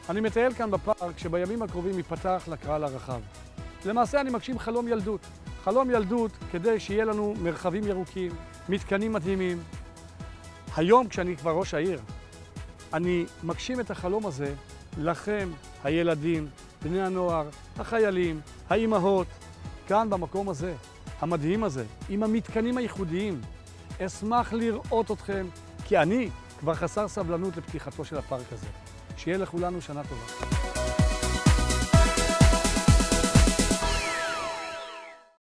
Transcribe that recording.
אני מטייל כאן בפארק שבימים הקרובים ייפתח לקהל הרחב. למעשה אני מגשים חלום ילדות. חלום ילדות כדי שיהיה לנו מרחבים ירוקים, מתקנים מדהימים. היום כשאני כבר ראש העיר, אני מגשים את החלום הזה לכם, הילדים, בני הנוער, החיילים, האימהות, כאן במקום הזה, המדהים הזה, עם המתקנים הייחודיים. אשמח לראות אתכם, כי אני כבר חסר סבלנות לפתיחתו של הפארק הזה. שיהיה לכולנו שנה טובה.